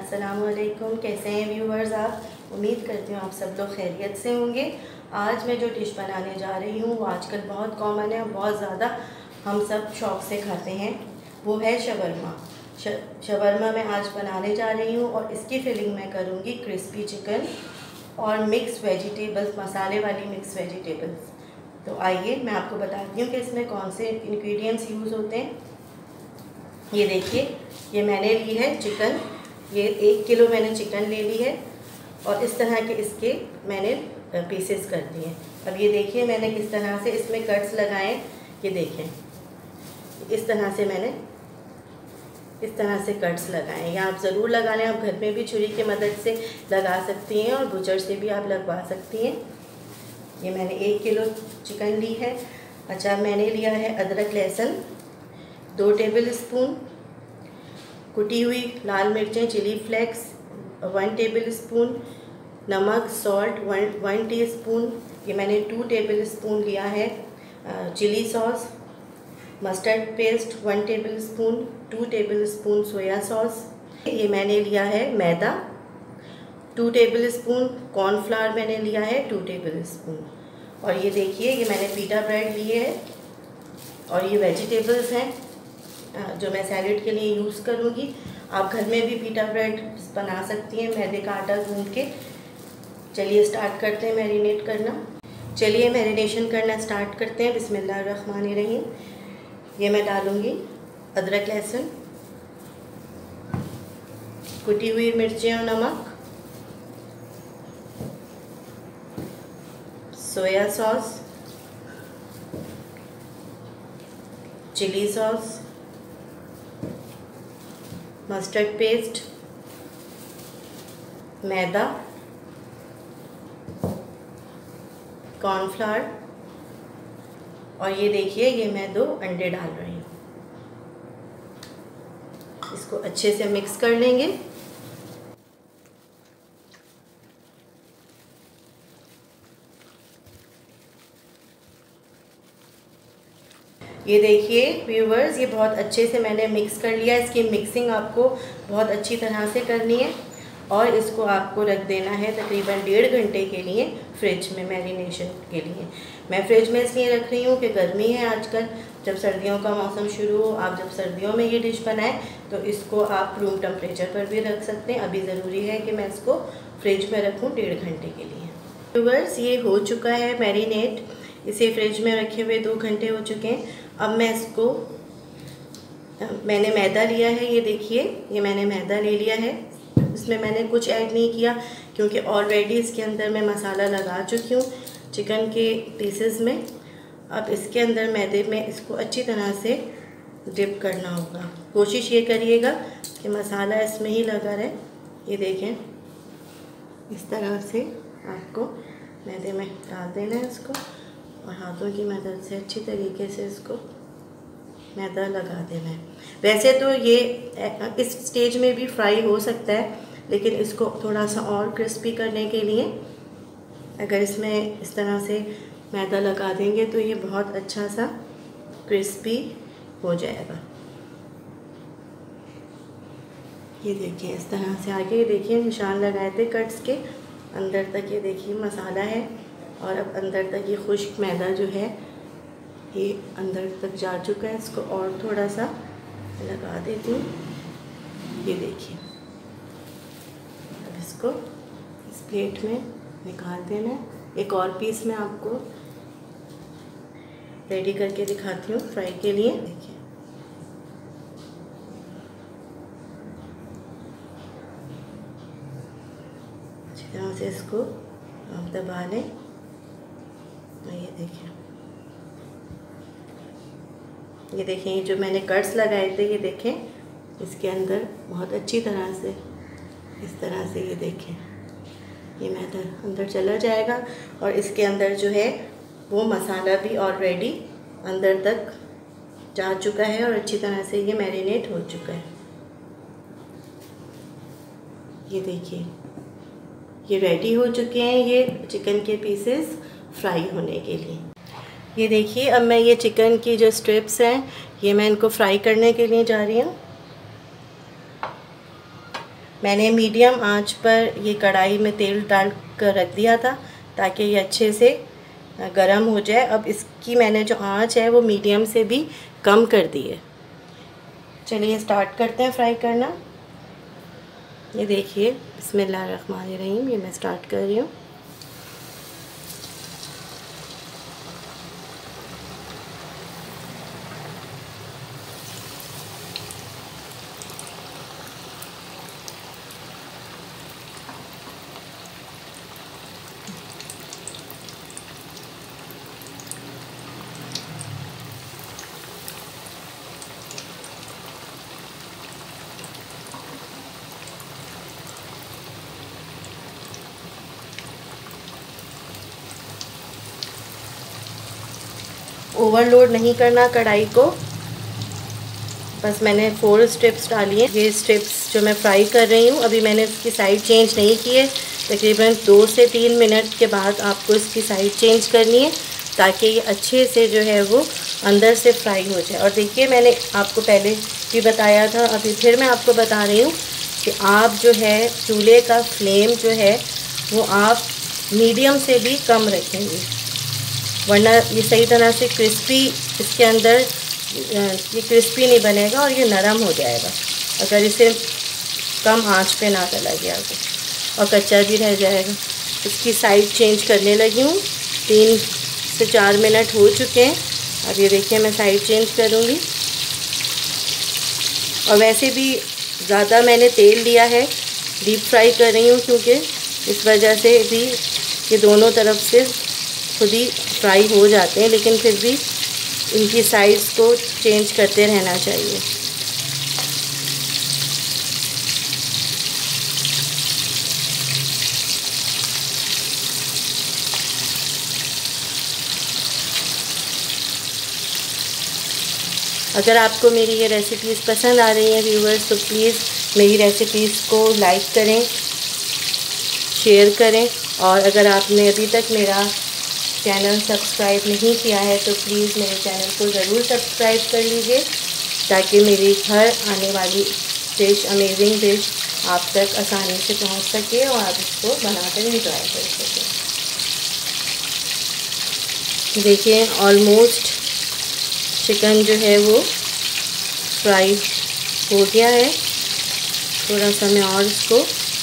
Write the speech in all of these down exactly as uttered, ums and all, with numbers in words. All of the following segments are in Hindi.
अस्सलामुअलैकुम। कैसे हैं व्यूवर्स आप? उम्मीद करती हूँ आप सब लोग खैरियत से होंगे। आज मैं जो डिश बनाने जा रही हूँ वो आजकल बहुत कॉमन है और बहुत ज़्यादा हम सब शौक़ से खाते हैं, वो है शवरमा। शवरमा मैं आज बनाने जा रही हूँ और इसकी फिलिंग मैं करूँगी क्रिस्पी चिकन और मिक्स वेजिटेबल्स, मसाले वाली मिक्स वेजिटेबल्स। तो आइए मैं आपको बताती हूँ कि इसमें कौन से इंग्रेडिएंट्स यूज़ होते हैं। ये देखिए, ये मैंने ली है चिकन, ये एक किलो मैंने चिकन ले ली है और इस तरह के इसके मैंने पीसेस कर दिए। अब ये देखिए मैंने किस तरह से इसमें कट्स लगाए। ये देखें इस तरह से मैंने इस तरह से कट्स लगाए। या आप ज़रूर लगा लें, आप घर में भी छुरी की मदद से लगा सकती हैं और बुचर से भी आप लगवा सकती हैं। ये मैंने एक किलो चिकन ली है। अच्छा, मैंने लिया है अदरक लहसुन दो टेबल स्पून, कुटी हुई लाल मिर्चें chilli flakes one tablespoon, नमक सॉल्ट वन वन टीस्पून। ये मैंने टू टेबल स्पून लिया है chilli sauce, mustard paste one tablespoon, two tablespoon soya sauce. ये मैंने लिया है मैदा टू टेबल स्पून, कॉर्नफ्लावर मैंने लिया है टू टेबल स्पून। और ये देखिए ये मैंने पीटा ब्रेड लिए है और ये वेजिटेबल्स हैं जो मैं सैलेड के लिए यूज़ करूँगी। आप घर में भी पीटा ब्रेड बना सकती हैं मैदे का आटा गूंद के। चलिए स्टार्ट करते हैं मैरिनेट करना। चलिए मैरिनेशन करना स्टार्ट करते हैं। बिस्मिल्लाहिर्रहमानिर्रहीम। ये मैं डालूँगी अदरक लहसुन, कुटी हुई मिर्चें और नमक, soya sauce, chilli sauce, mustard paste, मैदा, कॉर्नफ्लावर और ये देखिए ये मैं दो अंडे डाल रही हूँ। इसको अच्छे से मिक्स कर लेंगे। ये देखिए व्यूवर्स, ये बहुत अच्छे से मैंने मिक्स कर लिया। इसकी मिक्सिंग आपको बहुत अच्छी तरह से करनी है और इसको आपको रख देना है तकरीबन डेढ़ घंटे के लिए फ्रिज में मैरिनेशन के लिए। मैं फ्रिज में इसलिए रख रही हूँ कि गर्मी है आजकल, जब सर्दियों का मौसम शुरू हो, आप जब सर्दियों में ये डिश बनाएं तो इसको आप रूम टेम्परेचर पर भी रख सकते हैं। अभी ज़रूरी है कि मैं इसको फ्रिज में रखूँ डेढ़ घंटे के लिए। व्यूवर्स, ये हो चुका है मैरिनेट, इसे फ्रिज में रखे हुए दो घंटे हो चुके हैं। अब मैं इसको, मैंने मैदा लिया है, ये देखिए ये मैंने मैदा ले लिया है। इसमें मैंने कुछ ऐड नहीं किया क्योंकि ऑलरेडी इसके अंदर मैं मसाला लगा चुकी हूँ चिकन के पीसेस में। अब इसके अंदर मैदे में इसको अच्छी तरह से डिप करना होगा। कोशिश ये करिएगा कि मसाला इसमें ही लगा रहे। ये देखें इस तरह से आपको मैदे में डाल देना है इसको और हाथों की मदद से अच्छी तरीके से इसको मैदा लगा देना है। वैसे तो ये इस स्टेज में भी फ्राई हो सकता है, लेकिन इसको थोड़ा सा और क्रिस्पी करने के लिए अगर इसमें इस तरह से मैदा लगा देंगे तो ये बहुत अच्छा सा क्रिस्पी हो जाएगा। ये देखिए इस तरह से आगे देखिए निशान लगाए थे कट्स के अंदर तक। ये देखिए मसाला है और अब अंदर तक ये खुश्क मैदा जो है ये अंदर तक जा चुका है। इसको और थोड़ा सा लगा देती हूँ। ये देखिए अब इसको इस प्लेट में निकाल देना है। एक और पीस मैं आपको रेडी करके दिखाती हूँ फ्राई के लिए। देखिए अच्छी तरह से इसको आप दबा लें। ये देखिए ये देखें ये जो मैंने कट्स लगाए थे, ये देखें इसके अंदर बहुत अच्छी तरह से इस तरह से ये देखें ये मैदा अंदर चला जाएगा और इसके अंदर जो है वो मसाला भी ऑलरेडी अंदर तक जा चुका है और अच्छी तरह से ये मैरिनेट हो चुका है। ये देखिए ये रेडी हो चुके हैं ये चिकन के पीसेस फ्राई होने के लिए। ये देखिए अब मैं ये चिकन की जो स्ट्रिप्स हैं ये मैं इनको फ्राई करने के लिए जा रही हूँ। मैंने मीडियम आंच पर ये कढ़ाई में तेल डाल कर रख दिया था ताकि ये अच्छे से गरम हो जाए। अब इसकी मैंने जो आंच है वो मीडियम से भी कम कर दी है। चलिए स्टार्ट करते हैं फ्राई करना। ये देखिए, बिस्मिल्लाहिर्रहमानिर्रहीम, ये मैं स्टार्ट कर रही हूँ। ओवरलोड नहीं करना कढ़ाई को, बस मैंने फोर स्टेप्स डाली हैं। ये स्टेप्स जो मैं फ्राई कर रही हूँ, अभी मैंने इसकी साइड चेंज नहीं की है। तकरीबन दो से तीन मिनट के बाद आपको इसकी साइड चेंज करनी है ताकि ये अच्छे से जो है वो अंदर से फ्राई हो जाए। और देखिए, मैंने आपको पहले भी बताया था, अभी फिर मैं आपको बता रही हूँ कि आप जो है चूल्हे का फ्लेम जो है वो आप मीडियम से भी कम रखेंगे, वरना ये सही तरह से क्रिस्पी इसके अंदर ये क्रिस्पी नहीं बनेगा और ये नरम हो जाएगा अगर इसे कम आंच पे ना डाला गया तो, और कच्चा भी रह जाएगा। इसकी साइड चेंज करने लगी हूँ। तीन से चार मिनट हो चुके हैं। अब ये देखिए, मैं साइड चेंज करूँगी। और वैसे भी ज़्यादा मैंने तेल लिया है, डीप फ्राई कर रही हूँ क्योंकि इस वजह से भी ये दोनों तरफ से खुद ही फ्राई हो जाते हैं, लेकिन फिर भी इनकी साइड्स को चेंज करते रहना चाहिए। अगर आपको मेरी ये रेसिपीज़ पसंद आ रही हैं व्यूवर्स, तो प्लीज़ मेरी रेसिपीज़ को लाइक करें, शेयर करें। और अगर आपने अभी तक मेरा चैनल सब्सक्राइब नहीं किया है तो प्लीज़ मेरे चैनल को ज़रूर सब्सक्राइब कर लीजिए ताकि मेरी हर आने वाली डिश, अमेजिंग डिश आप तक आसानी से पहुंच सके और आप इसको बनाकर एंजॉय कर सकें। देखिए, ऑलमोस्ट चिकन जो है वो फ्राई हो गया है। थोड़ा सा मैं और इसको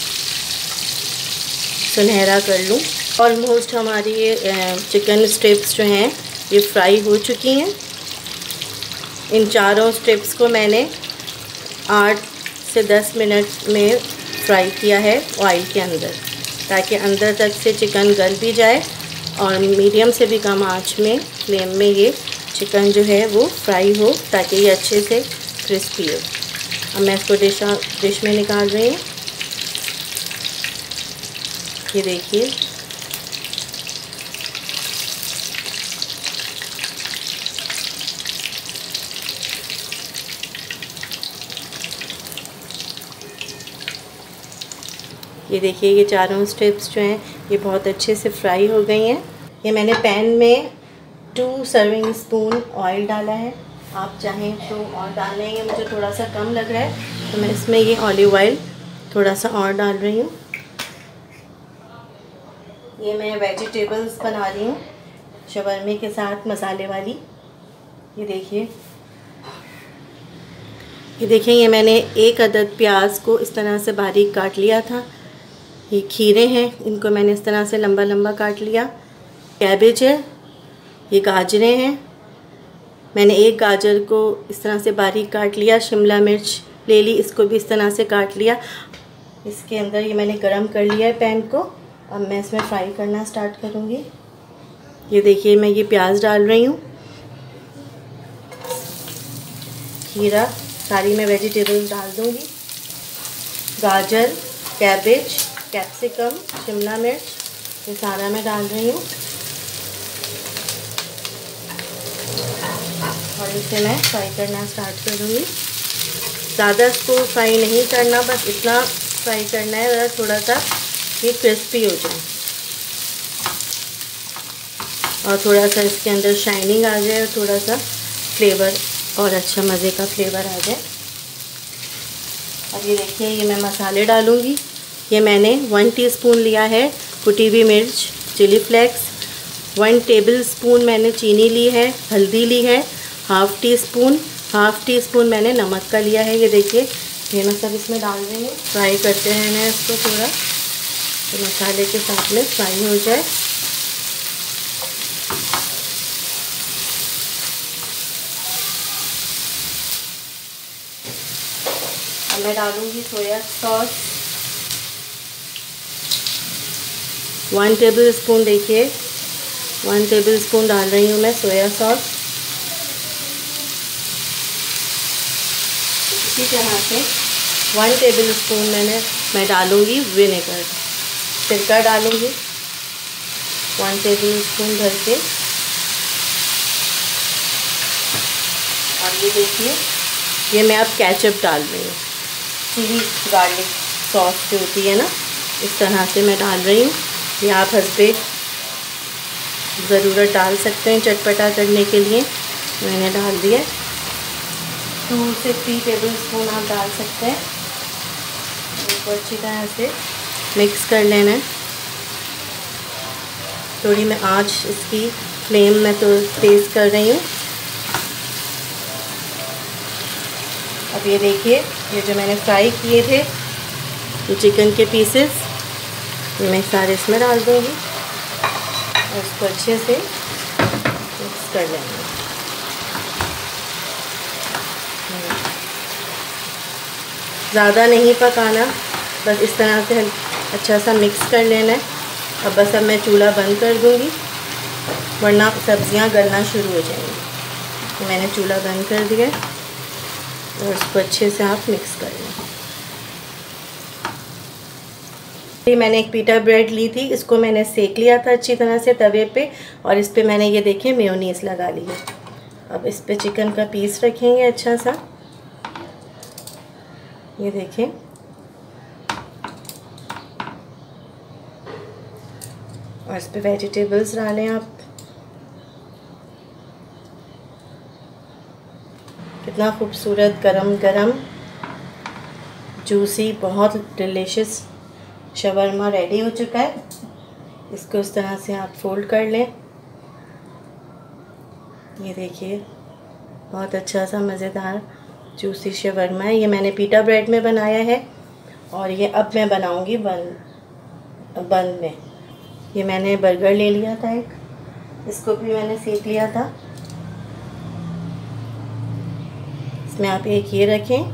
सुनहरा कर लूँ। ऑलमोस्ट हमारी ये चिकन स्ट्रिप्स जो हैं ये फ्राई हो चुकी हैं। इन चारों स्ट्रिप्स को मैंने आठ से दस मिनट में फ्राई किया है ऑयल के अंदर, ताकि अंदर तक से चिकन गल भी जाए और मीडियम से भी कम आंच में फ्लेम में ये चिकन जो है वो फ्राई हो ताकि ये अच्छे से क्रिस्पी हो। अब मैं इसको डिश डिश में निकाल रही हूँ। ये देखिए, ये देखिए ये चारों स्ट्रिप्स जो हैं ये बहुत अच्छे से फ्राई हो गई हैं। ये मैंने पैन में टू सर्विंग स्पून ऑयल डाला है। आप चाहें तो और डाल लेंगे, मुझे थोड़ा सा कम लग रहा है तो मैं इसमें ये ऑलिव ऑयल थोड़ा सा और डाल रही हूँ। ये मैं वेजिटेबल्स बना रही हूँ शवरमे के साथ मसाले वाली। ये देखिए ये देखिए ये मैंने एक अदद प्याज को इस तरह से बारीक काट लिया था। ये खीरे हैं, इनको मैंने इस तरह से लंबा लंबा काट लिया। कैबेज है, ये गाजरें हैं, मैंने एक गाजर को इस तरह से बारीक काट लिया। शिमला मिर्च ले ली, इसको भी इस तरह से काट लिया। इसके अंदर ये मैंने गरम कर लिया है पैन को। अब मैं इसमें फ्राई करना स्टार्ट करूँगी। ये देखिए मैं ये प्याज डाल रही हूँ, खीरा, सारी मैं वेजिटेबल्स डाल दूँगी। गाजर, कैबेज, कैप्सिकम, शिमला मिर्च, ये सारा मैं डाल रही हूँ और इसे मैं फ्राई करना स्टार्ट करूँगी। ज़्यादा इसको फ्राई नहीं करना, बस इतना फ्राई करना है ज़रा थोड़ा सा ये क्रिस्पी हो जाए और थोड़ा सा इसके अंदर शाइनिंग आ जाए और थोड़ा सा फ्लेवर और अच्छा मज़े का फ्लेवर आ जाए। अब ये देखिए, ये मैं मसाले डालूँगी। ये मैंने वन टीस्पून लिया है कुटी हुई मिर्च chilli flakes, one tablespoon मैंने चीनी ली है, हल्दी ली है, half teaspoon half teaspoon मैंने नमक का लिया है। ये देखिए, ये मैं सब इसमें डाल रही हूँ। फ्राई करते हैं ना इसको थोड़ा, तो मसाले के साथ में फ्राई हो जाए। अब मैं डालूँगी soya sauce, one tablespoon. देखिए, वन टेबल स्पून डाल रही हूँ मैं सोया सॉस। इसी तरह से वन टेबल स्पून मैंने मैं डालूँगी विनेगर, सिरका डालूँगी वन टेबल स्पून भर के। और ये देखिए, ये मैं अब केचप डाल रही हूँ, चिली गार्लिक सॉस जो होती है ना, इस तरह से मैं डाल रही हूँ। ये आप हंसपे ज़रूरत डाल सकते हैं चटपटा करने के लिए। मैंने डाल दिया, टू से थ्री टेबल स्पून आप डाल सकते हैं। इसको अच्छी तरह से मिक्स कर लेना है। थोड़ी मैं आँच इसकी फ्लेम में तो तेज़ कर रही हूँ। अब ये देखिए, ये जो मैंने फ्राई किए थे ये चिकन के पीसेस, ये मैं सारे इसमें डाल दूँगी और इसको अच्छे से मिक्स कर लेंगे। ज़्यादा नहीं पकाना, बस इस तरह से अच्छा सा मिक्स कर लेना है। अब बस अब मैं चूल्हा बंद कर दूँगी, वरना सब्ज़ियाँ गलना शुरू हो जाएंगी। तो मैंने चूल्हा बंद कर दिया और इसको अच्छे से आप मिक्स कर लें। मैंने एक पीटा ब्रेड ली थी, इसको मैंने सेक लिया था अच्छी तरह से तवे पे, और इस पे मैंने ये देखिए मेयोनीज लगा ली है। अब इस पे चिकन का पीस रखेंगे अच्छा सा, ये देखिए। और इस पे वेजिटेबल्स डालें आप। कितना खूबसूरत गरम गरम जूसी बहुत डिलीशियस शवरमा रेडी हो चुका है। इसको इस तरह से आप फोल्ड कर लें। ये देखिए, बहुत अच्छा सा मज़ेदार जूसी शवरमा है। ये मैंने पीटा ब्रेड में बनाया है और ये अब मैं बनाऊंगी बन बन में। ये मैंने बर्गर ले लिया था एक, इसको भी मैंने सेक लिया था। इसमें आप एक ये रखें,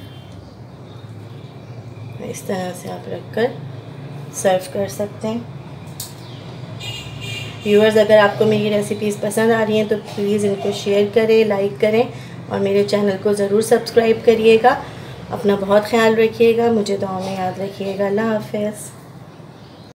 इस तरह से आप रखकर सर्व कर सकते हैं। व्यूअर्स, अगर आपको मेरी रेसिपीज़ पसंद आ रही हैं तो प्लीज़ इनको शेयर करें, लाइक करें और मेरे चैनल को ज़रूर सब्सक्राइब करिएगा। अपना बहुत ख्याल रखिएगा, मुझे दुआ में याद रखिएगा। अल्लाह हाफ़िज़।